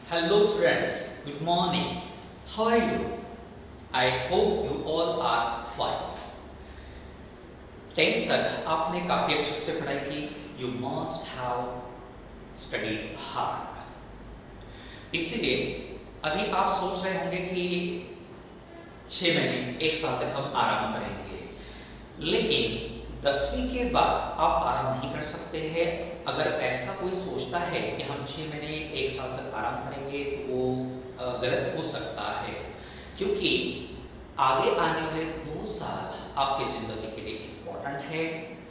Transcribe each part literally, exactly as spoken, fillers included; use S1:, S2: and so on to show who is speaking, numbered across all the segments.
S1: Hello students, good morning. How are you? I hope you all are fine. Tenth तक आपने काफी अच्छे से पढ़ाई की. You must have studied hard. इसीलिए अभी आप सोच रहे होंगे कि छह महीने एक साल तक हम आराम करेंगे, लेकिन दसवीं के बाद आप आराम नहीं कर सकते हैं. अगर ऐसा कोई सोचता है कि हम छह महीने एक साल तक आराम करेंगे तो वो गलत हो सकता है, क्योंकि आगे आने वाले दो साल आपकी जिंदगी के लिए इम्पोर्टेंट है.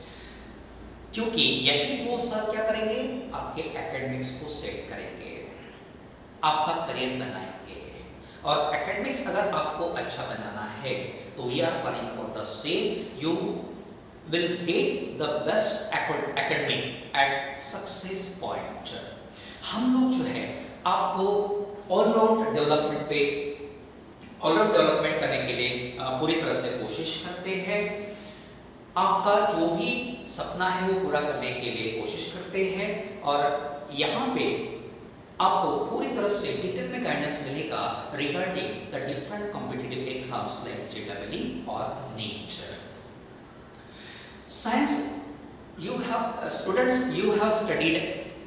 S1: क्योंकि यही दो साल क्या करेंगे, आपके एकेडमिक्स को सेट करेंगे, आपका करियर बनाएंगे. और एकेडमिक्स अगर आपको अच्छा बनाना है तो we are planning for the same. You will get the best academic at success point. हम लोग जो है आपको ऑलराउंड डेवलपमेंट पे ऑलराउंड डेवलपमेंट करने के लिए पूरी तरह से कोशिश करते हैं. आपका जो भी सपना है वो पूरा करने के लिए कोशिश करते हैं, और यहाँ पे आपको पूरी तरह से डिटेल में गाइडेंस मिलेगा regarding the different competitive exams like JEE और NEET. Science, you have uh, students, you have studied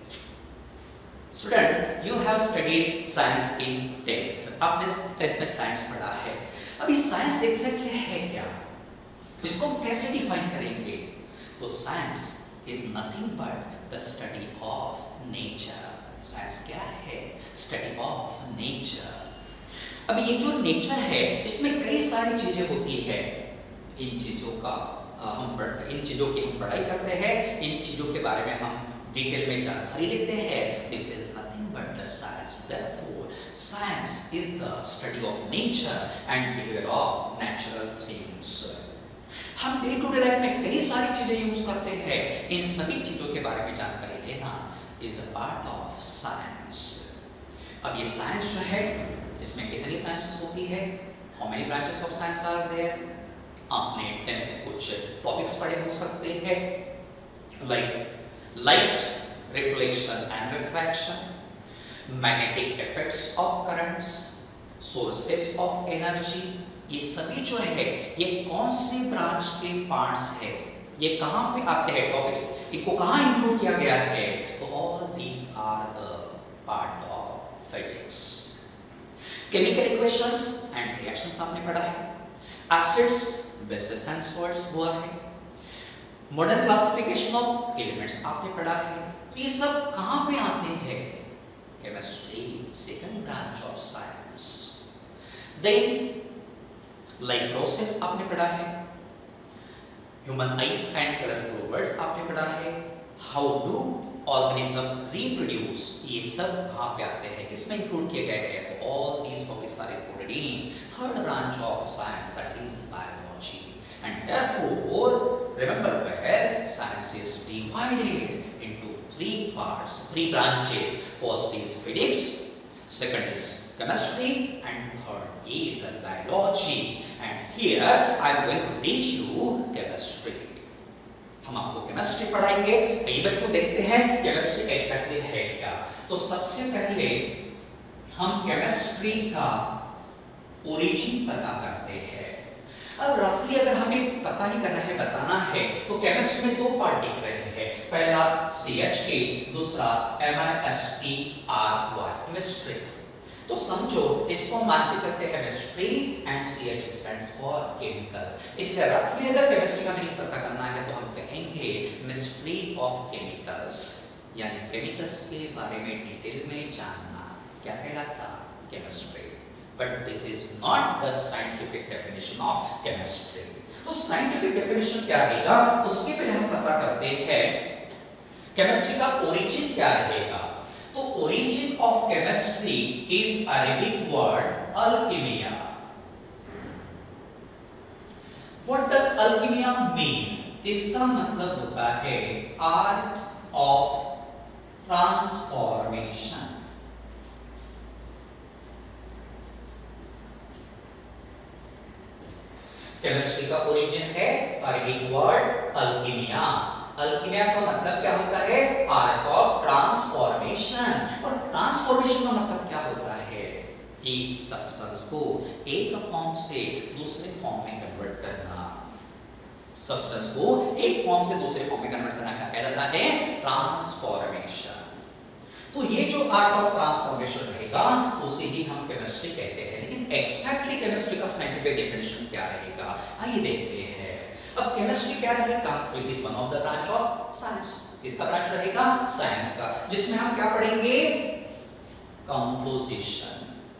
S1: students, you have studied science in tenth. आपने tenth में science पढ़ा है. अभी science exactly है क्या, इसको कैसे डिफाइन करेंगे? तो science is nothing but the study of nature. Science क्या है? Study of nature. अभी ये जो nature है इसमें कई सारी चीजें होती है. इन चीजों का हम इन चीज़ों की हम पढ़ाई करते हैं, इन चीज़ों के बारे में हम डिटेल में जानकारी लेते हैं. This is nothing but the science. Therefore science is the study of nature and behaviour of natural things. हम डे टू डे लाइफ में कई सारी चीजें यूज करते हैं. इन सभी चीज़ों के बारे में जानकारी लेना is the part of science. अब ये साइंस जो है इसमें कितनी ब्रांचेस होती है? How many branches of science are there? आपने टेंथ में कुछ टॉपिक्स पढ़े हो सकते हैं, like light, reflection and refraction, magnetic effects of currents, sources of energy. ये सभी जो है ये कौन सी ब्रांच के पार्ट्स है, ये कहाँ पे आते हैं टॉपिक्स, इनको कहाँ इंक्लूड किया गया है? तो all these are the part of physics. Chemical equations and reactions आपने पढ़ा है. एसिड्स, बेसिस एंड सॉल्ट्स हुआ है. मॉडर्न क्लासिफिकेशन ऑफ एलिमेंट्स आपने पढ़ा है. ये सब कहाँ पे आते हैं? Chemistry, second branch of science. Then light process आपने पढ़ा है. Human eyes and colourful words आपने पढ़ा है. हाउ डू ऑर्गेनिज्म रिप्रोड्यूस, ये सब कहाँ पे आते हैं, किसमें इंक्लूड किए गए हैं? तो all these topics are included in third branch of science, that is biology. And therefore remember where science is divided into three parts, three branches. First is physics, second is chemistry and third is biology. And here I am going to teach you chemistry. हम आपको chemistry पढ़ाएंगे. ये बच्चों देखते हैं chemistry exactly है क्या. तो सबसे पहले हम केमिस्ट्री का ओरिजिन पता करते हैं. अब रफली अगर हमें पता ही करना है, बताना है, तो केमिस्ट्री में दो पार्ट दिख रहे हैं. पहला सी एच के, दूसरा M I S T R Y, chemistry. तो समझो इसको मान के चलते हैं chemistry and C H stands for chemical. इसलिए रफली अगर केमिस्ट्री का मीनिंग पता करना है तो हम कहेंगे मिस्ट्री ऑफ केमिकल्स, यानी केमिकल्स के बारे में डिटेल में जानना क्या कहलाता? Chemistry. But this is not the scientific definition of chemistry. तो साइंटिफिक डेफिनेशन क्या रहेगा उसके पहले हम पता करते हैं केमिस्ट्री का ओरिजिन क्या रहेगा. तो origin of chemistry is Arabic word alchemia. What does alchemia mean? इसका मतलब होता है art of transformation. केमिस्ट्री का ओरिजिन है अरेबिक वर्ड अल्कीमिया. अल्कीमिया का मतलब क्या होता है? Art of transformation. और ट्रांसफॉर्मेशन का मतलब क्या होता है कि सब्सटेंस को एक फॉर्म से दूसरे फॉर्म में कन्वर्ट करना। सब्सटेंस को एक फॉर्म से दूसरे फॉर्म में कन्वर्ट करना क्या कहलाता है? ट्रांसफॉर्मेशन। तो ये जो आर्ट ऑफ ट्रांसफॉर्मेशन रहेगा उसे ही हम केमिस्ट्री कहते हैं। लेकिन एक्जैक्टली केमिस्ट्री का साइंटिफिक डेफिनेशन क्या रहेगा, आइए देखते हैं। अब केमिस्ट्री क्या रहेगा? It is one of the branch of science. इसका ब्रांच रहेगा साइंस का, जिसमें हम क्या पढ़ेंगे? कंपोजिशन।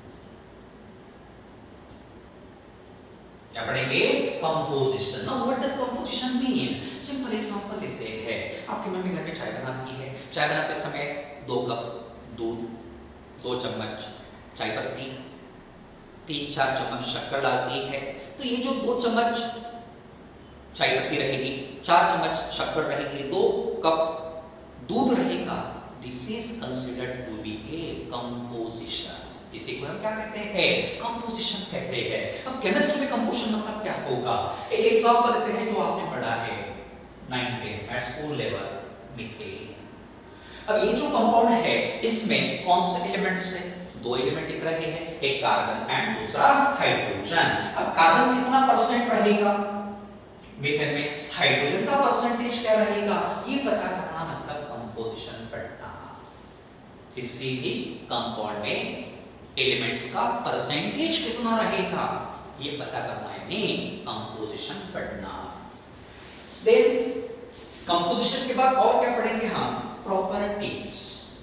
S1: क्या पढ़ेंगे? Composition. Now what does composition mean? Simple example लेते हैं। आपकी मम्मी घर में चाय बनाती है, चाय बनाते समय दो कप दूध, दो चम्मच चाय पत्ती, तीन चार चम्मच शक्कर डालती है। तो ये जो दो चम्मच चाय पत्ती रहेगी, चार चम्मच शक्कर रहेगी, दो कप दूध रहेगा, this is considered to be a composition. इसी को हम क्या कहते हैं? कंपोजिशन कहते हैं। अब केमिस्ट्री में कंपोजिशन मतलब क्या होगा? एक एग्जांपल लेते हैं जो आपने पढ़ा है ninth at school level, methane. अब ये जो कंपाउंड है इसमें कौन से एलिमेंट्स है? दो एलिमेंट दिख रहे हैं, एक कार्बन एंड दूसरा हाइड्रोजन। अब कार्बन कितना परसेंट रहेगा मीथेन में? हाइड्रोजन का परसेंटेज क्या रहेगा? ये पता करना मतलब कंपोजिशन पढ़ना। किसी भी कंपाउंड में एलिमेंट्स का परसेंटेज कितना रहेगा ये पता करना है कंपोजिशन पढ़ना। देन कंपोजिशन के बाद और क्या पढ़ेंगे हम? Properties.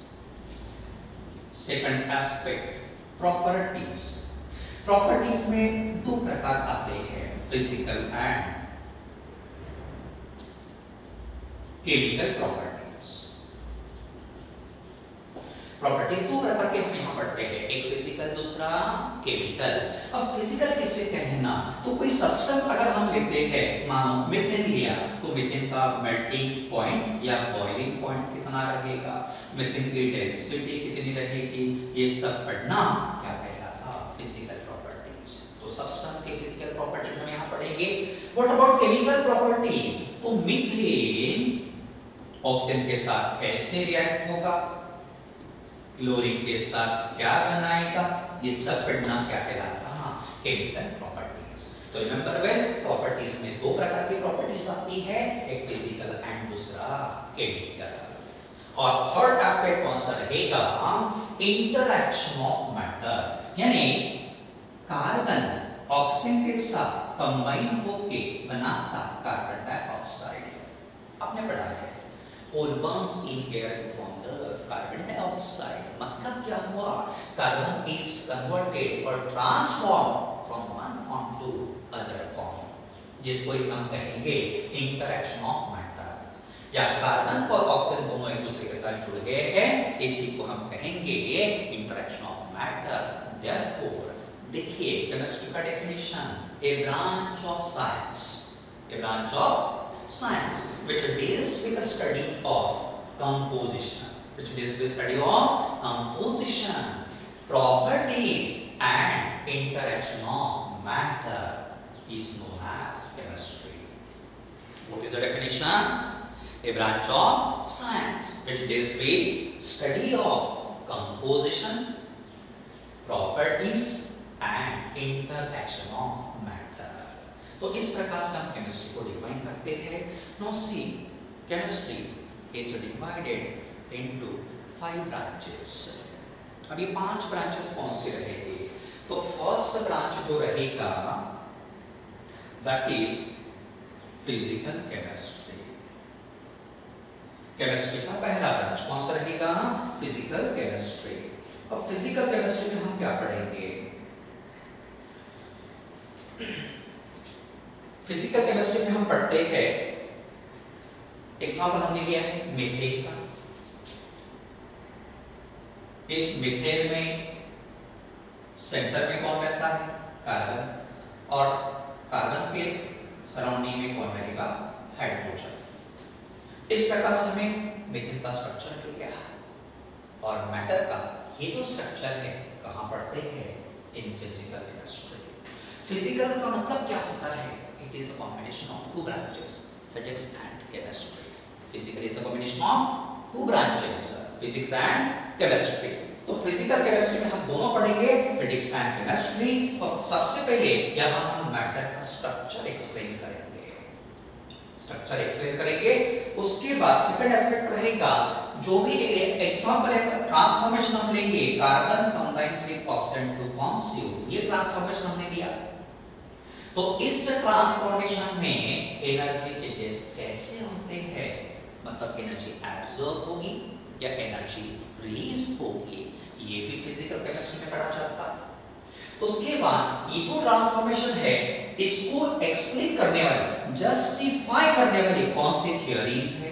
S1: Second aspect properties. Properties में दो प्रकार आते हैं, physical and chemical properties. Properties दो प्रकार के हम यहाँ पढ़ते हैं, एक फिजिकल दूसरा केमिकल। अब फिजिकल किसे कहना? तो कोई सब्सटेंस अगर हम लेते हैं, मानो मीथेन लिया, तो मीथेन का मेल्टिंग पॉइंट या बॉइलिंग पॉइंट कितना रहेगा, मीथेन की डेंसिटी कितनी रहेगी, ये सब पढ़ना क्या कहलाता? Physical properties. तो सब्सटेंस की फिजिकल प्रॉपर्टीज हम यहाँ पढ़ेंगे। What about chemical properties? तो मीथेन ऑक्सीजन के साथ कैसे रिएक्ट होगा, क्लोरीन के साथ क्या बनाएगा, ये सब पढ़ना क्या कहलाता है? Chemical properties. तो रिमेंबर वेल, प्रॉपर्टीज में दो प्रकार की प्रॉपर्टीज आती है, एक फिजिकल एंड दूसरा केमिकल। और थर्ड एस्पेक्ट कौन सा रहेगा? इंटरैक्शन ऑफ मैटर, यानी कार्बन ऑक्सीजन के साथ कंबाइन होके बनाता कार्बन डाइऑक्साइड। आपने पढ़ा है all bonds in air to form the carbon dioxide। मतलब क्या हुआ? Carbon is converted or transformed from one form to other form, जिसको हम कहेंगे इंटरैक्शन ऑफ मैटर। या कार्बन और ऑक्सीजन दोनों एक दूसरे के साथ जुड़ गए हैं, इसी को हम कहेंगे इंटरैक्शन ऑफ मैटर। Therefore, देखिए केमिस्ट्री का definition, a branch of science, a branch of science which deals with the study of composition, which deals with study of composition, properties and interaction of matter is known as chemistry. What is the definition? A branch of science which deals with study of composition, properties and interaction of matter. तो इस प्रकार से हम chemistry को define करते हैं। Now see, chemistry is divided into five branches. अब ये पांच ब्रांचेस कौन सी रहेगी? तो फर्स्ट ब्रांच जो रहेगा that is physical chemistry. Chemistry का पहला ब्रांच कौन सा रहेगा? Physical chemistry. अब फिजिकल केमिस्ट्री में हम क्या पढ़ेंगे? फिजिकल केमिस्ट्री में हम पढ़ते हैं, एग्जांपल हमने लिया है मीथेन का। इस मीथेन में सेंटर में कौन रहता है? कार्बन, और कार्बन के सराउंडिंग में कौन रहेगा? हाइड्रोजन। इस प्रकार से हमें मीथेन का स्ट्रक्चर मिल गया। और मैटर का ये जो स्ट्रक्चर है कहाँ पढ़ते हैं? In physical chemistry. फिजिकल का मतलब क्या होता है? It is the combination of two branches, physics and chemistry. Physical is the combination of two branches, physics and chemistry. तो फिजिकल केमिस्ट्री में हम दोनों पढ़ेंगे, फिजिक्स एंड केमिस्ट्री। और सबसे पहले यहां हम मैटर का स्ट्रक्चर एक्सप्लेन करेंगे, स्ट्रक्चर एक्सप्लेन करेंगे। उसके बाद सेकंड एस्पेक्ट रहेगा, जो भी एग्जांपल है ट्रांसफॉर्मेशन हम लेंगे, carbon combines with oxygen to form C O two, ये ट्रांसफॉर्मेशन हमने लिया। तो इस ट्रांसफॉर्मेशन में एनर्जी चेंजेस कैसे होते हैं, मतलब एनर्जी एब्सॉर्ब होगी या एनर्जी रिलीज होगी, ये भी फिजिकल केमिस्ट्री में पढ़ा जाता। तो उसके बाद ये जो ट्रांसफॉर्मेशन है इसको एक्सप्लेन करने वाली, जस्टिफाई करने वाली कौन सी थियरीज है,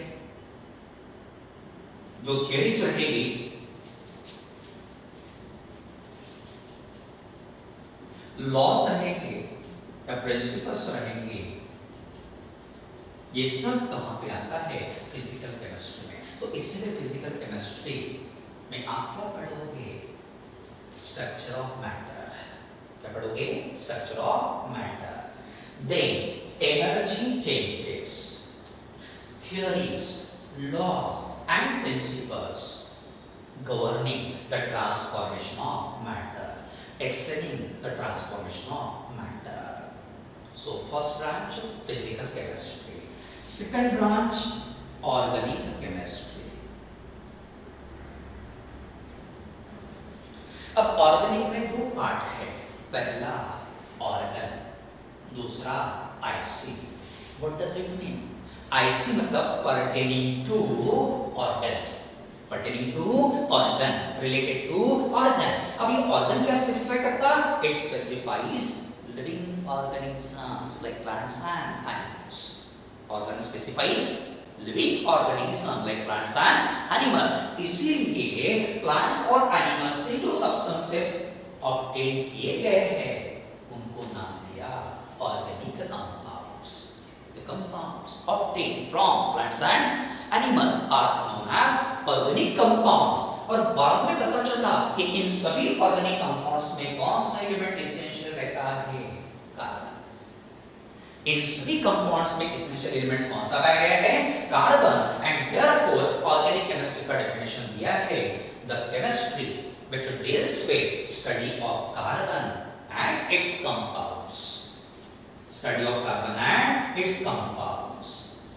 S1: जो थियरीज रहेगी लॉस रहेंगे या प्रिंसिपल्स रहेंगे, ये सब कहां पे आता है, फिजिकल केमिस्ट्री में। तो इसलिए फिजिकल केमिस्ट्री में आप क्या पढ़ोगे, स्ट्रक्चर ऑफ मैटर, क्या पढ़ोगे, structure of matter. Then energy changes, theories, laws and principles governing the transformation of matter, explaining the transformation of matter. So first branch physical chemistry, second branch organic chemistry. अब organic में दो part है, पहला organ, दूसरा IC. What does it mean? IC मतलब pertaining to organ, pertaining to organ, related to organ। अब ये organ क्या specify करता? It specifies living organisms like plants and animals। Organ specifies living organisms like plants and animals। इसीलिए plants और animals से जो substances obtain किए गए हैं उनको नाम दिया organic compounds। The compounds obtained from plants and animals are known as organic compounds. और बाद में पता चला कि इन सभी ऑर्गेनिक कंपाउंड्स में कौन सा एलिमेंट एसेंशियल रहता है, कार्बन। इन सभी कंपाउंड्स में एसेंशियल एलिमेंट्स कौन सा पाया गया है, carbon. And therefore organic chemistry का डेफिनेशन दिया है, the chemistry which deals with study of carbon and its compounds, study of carbon and its compounds.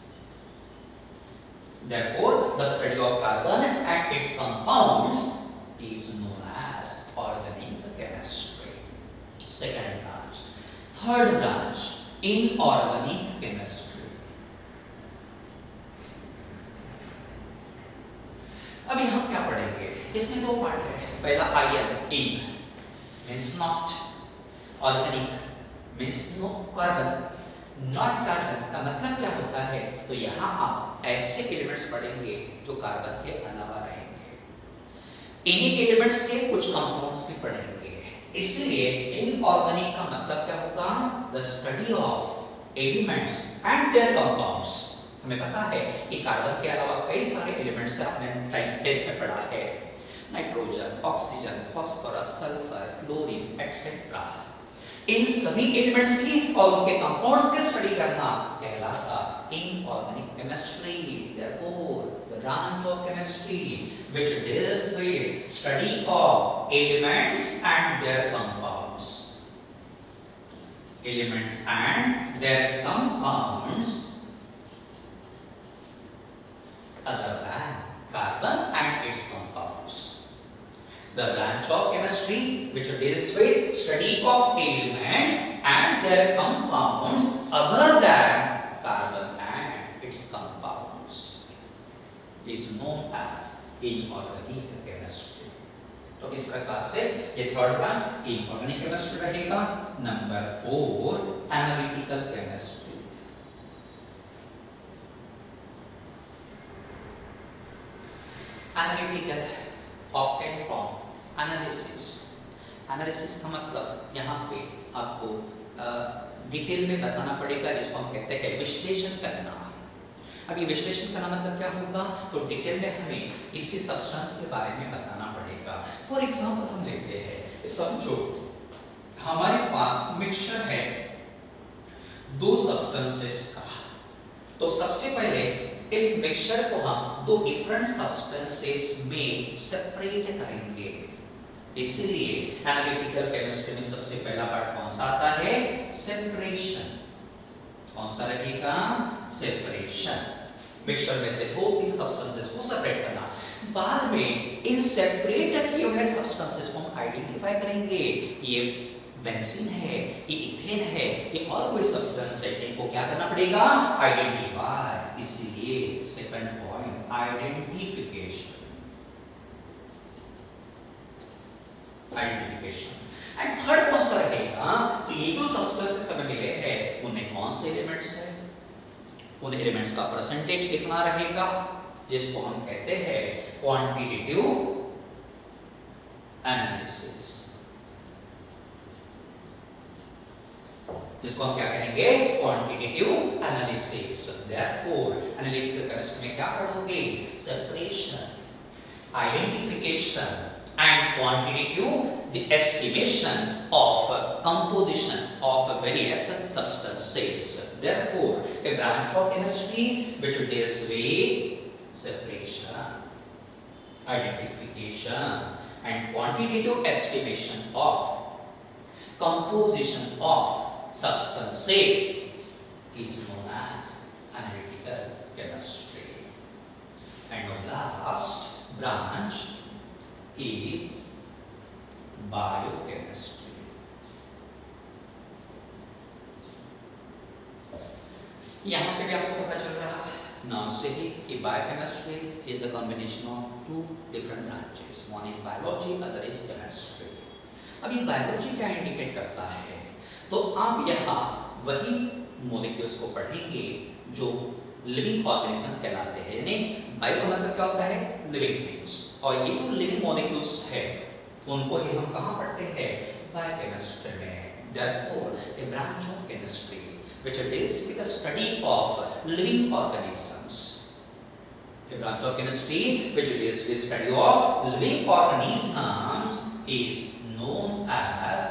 S1: Therefore, the study of carbon and its compounds is known as organic chemistry. Second branch. Third branch, inorganic chemistry. अब यहाँ क्या पढ़ेंगे, इसमें दो part है, पहला in, in means not, organic means no, carbon not carbon का मतलब क्या होता है, तो यहाँ आप ऐसे एलिमेंट्स पढ़ेंगे जो कार्बन के अलावा रहेंगे। इन्हीं एलिमेंट्स के कुछ कंपाउंड्स भी पढ़ेंगे। इसलिए इनऑर्गेनिक का मतलब क्या होगा, the study of elements and their compounds. हमें पता है कि कार्बन के अलावा कई सारे एलिमेंट्स आपने टाइप टेन में पढ़ा है, nitrogen, oxygen, phosphorus, sulphur, chlorine etcetera. इन सभी एलिमेंट्स की और उनके कंपाउंड्स की स्टडी करना कहलाता inorganic chemistry. Therefore, the branch of chemistry which deals with study of elements and their compounds, elements and their compounds other than carbon and its compounds. The branch of chemistry which deals with study of elements and their compounds other than carbon and its compounds is known as inorganic chemistry। तो इस प्रकार से ये third branch inorganic chemistry रहेगा। Number four, analytical chemistry. Analytical obtained from analysis. Analysis का मतलब यहाँ पे आपको डिटेल में बताना पड़ेगा, जिसको हम कहते हैं विश्लेषण करना। अब ये विश्लेषण करना मतलब क्या होगा, तो डिटेल में हमें किसी सब्सटेंस के बारे में बताना पड़ेगा। फॉर एग्जांपल हम लेते हैं, समझो हमारे पास मिक्सचर है दो सब्सटेंसेस का। तो सबसे पहले इस मिक्सचर को हम दो डिफरेंट सब्सटेंसेस में सेपरेट करेंगे। इसलिए एनालिटिकल केमिस्ट्री में सबसे पहला पार्ट कौन सा आता है? सेपरेशन। कौन सा रहेगा? सेपरेशन। मिक्सचर में से दो तीन सब्सटेंसेस को सेपरेट करना। बाद में इन सेपरेट किए हुए सब्सटेंसेस को हम आइडेंटिफाई करेंगे। ये बेंजीन है, ये इथेन है, ये और कोई सब्सटेंस है, इनको क्या करना पड़ेगा? आइडेंटिफाई। इसलिए second point identification. Identification. And third कौन सा रहेगा? तो ये जो सब्सटेंसेस हमें मिले हैं उनमें कौन से एलिमेंट्स है, उन एलिमेंट्स का परसेंटेज कितना रहेगा, जिसको हम कहते हैं क्वांटिटेटिव एनालिसिस। जिसको हम क्या कहेंगे? Quantitative analysis. Therefore analytical chemistry में क्या पढ़ोगे? Separation, identification and quantitative the estimation of composition of various substances. Therefore, a branch of chemistry which deals with separation, identification and quantitative estimation of composition of substances is known as analytical chemistry. And the last branch is biochemistry. यहाँ पे भी आपको पता चल रहा है नाम से ही कि biochemistry is the combination of two different branches, one is biology, other is chemistry. अब ये बायोलॉजी क्या इंडिकेट करता है? तो आप यहाँ वही मॉलिक्यूल्स को पढ़ेंगे जो लिविंग ऑर्गेनिज्म कहलाते हैं। यानी बायो का मतलब क्या होता है? Living things. और ये जो लिविंग मॉलिक्यूल्स है उनको ही हम कहाँ पढ़ते हैं? बायोकेमिस्ट्री में। Therefore, a branch of chemistry which deals with the study of living organisms. A branch of chemistry which deals with study of living organisms is known as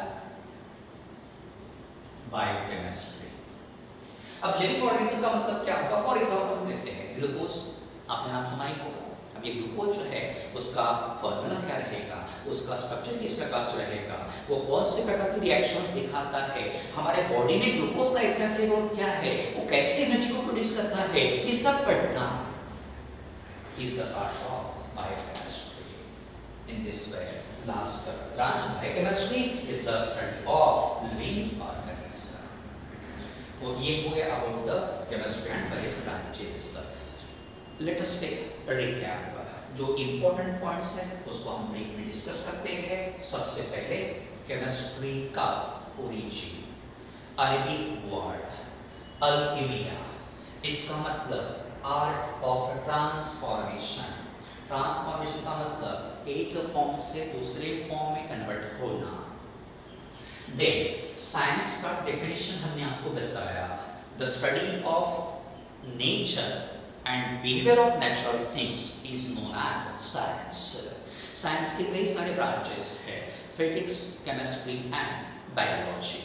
S1: biochemistry. अब living organism का मतलब क्या होगा? For example हम लेते हैं glucose. आपने नाम सुना ही होगा। अब ये ग्लूकोज जो है उसका फॉर्मूला क्या रहेगा, उसका स्ट्रक्चर किस प्रकार से रहेगा, वो कौन से प्रकार की रिएक्शंस दिखाता है, हमारे बॉडी में ग्लूकोज का एग्जैक्टली रोल क्या है, वो कैसे एनर्जी को प्रोड्यूस करता है, ये सब पढ़ना is the part of biochemistry. In this way last branch biochemistry is the study of living organism. तो ये हो गया about the chemistry and various branches. Let us take a recap. जो इंपॉर्टेंट पॉइंट्स हैं उसको हम ब्रीफ में discuss करते हैं। सबसे पहले केमिस्ट्री का ओरिजिन, अरबी वर्ड अल्कीमिया, इसका मतलब आर्ट ऑफ ट्रांसफॉर्मेशन। ट्रांसफॉर्मेशन का मतलब एक फॉर्म से दूसरे फॉर्म में कन्वर्ट होना। देन साइंस का डेफिनेशन हमने आपको बताया, the study of nature and behaviour of natural things is known as science. Science के कई सारे ब्रांचेस हैं, physics, chemistry and biology.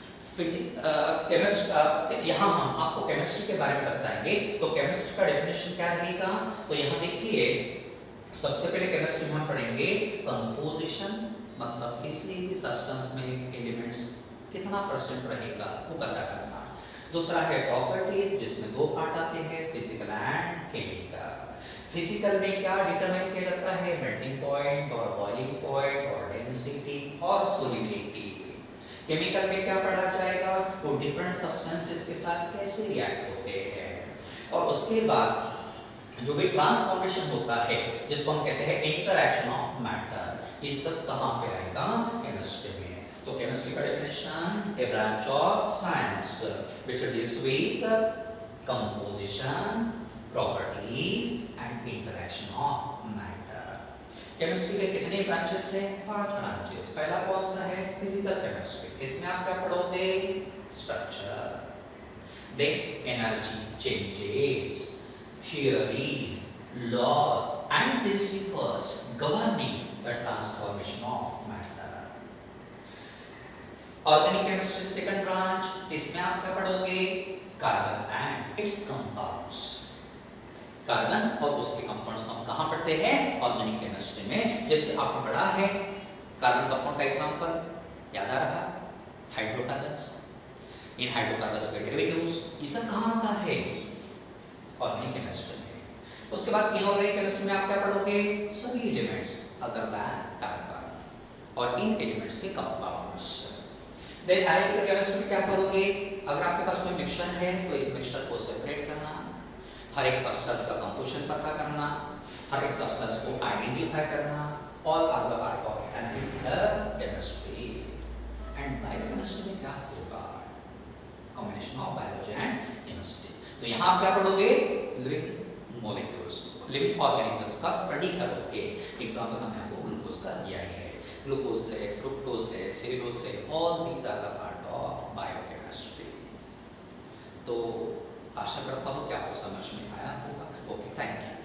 S1: Chemist यहाँ हम आपको केमिस्ट्री के बारे में बताएंगे। तो केमिस्ट्री का डेफिनेशन क्या रहेगा? तो यहाँ देखिए सबसे पहले केमिस्ट्री में हम पढ़ेंगे कंपोजिशन, मतलब किसी भी सब्सटेंस में एलिमेंट्स कितना परसेंट रहेगा वो पता करना। दूसरा है प्रॉपर्टीज, जिसमें दो पार्ट आते हैं, फिजिकल एंड केमिकल। फिजिकल में क्या डिटरमाइन किया जाता है? मेल्टिंग पॉइंट और बॉइलिंग पॉइंट और डेंसिटी और सोलिबिलिटी। केमिकल में क्या पढ़ा जाएगा? वो डिफरेंट सब्सटेंसेस के साथ कैसे रिएक्ट होते हैं। और उसके बाद जो भी ट्रांसफॉर्मेशन होता है जिसको हम कहते हैं इंटरैक्शन ऑफ मैटर, ये सब कहाँ पे आएगा? केमिस्ट्री में। तो केमिस्ट्री का definition, a branch of science which deals with composition, properties and interaction of matter. Chemistry के कितने ब्रांचेस हैं? पांच ब्रांचेस। पहला कौन सा है? Physical chemistry. इसमें आप क्या पढ़ोगे? Structure, then energy changes, theories, laws and principles governing the transformation of matter. Organic chemistry second branch, इसमें आप क्या पढ़ोगे? Carbon and its compounds. Carbon और उसके कंपाउंड्स को हम कहाँ पढ़ते हैं? ऑर्गेनिक केमिस्ट्री में। जैसे आपने पढ़ा है कार्बन कंपाउंड का एग्जांपल याद आ रहा? हाइड्रोकार्बन्स। इन हाइड्रोकार्बन्स के डेरिवेटिव्स ये सब कहाँ आता है? ऑर्गेनिक केमिस्ट्री में। उसके बाद इनऑर्गेनिक केमिस्ट्री में आप क्या पढ़ोगे? सभी एलिमेंट्स अदर दैन कार्बन और इन एलिमेंट्स के कंपाउंड्स। देन एनालिटिकल केमिस्ट्री में क्या करोगे? अगर आपके पास कोई मिक्सचर है तो इस मिक्सचर को सेपरेट करना, हर एक सब्सटेंस का कंपोजिशन पता करना, हर एक सब्सटेंस को आइडेंटिफाई करना, all are the part of analytical chemistry. And biochemistry में क्या होगा? Combination of biology and chemistry. तो यहाँ आप क्या पढ़ोगे? लिविंग मॉलिक्यूल्स, लिविंग ऑर्गेनिजम्स का स्टडी करोगे। एग्जांपल हमने आपको ग्लूकोज का दिया है, ग्लूकोज है, फ्रुक्टोज है, सेलुलोज है, all these are the part of biochemistry. तो आशा करता हूँ कि आपको समझ में आया होगा। Okay, thank you.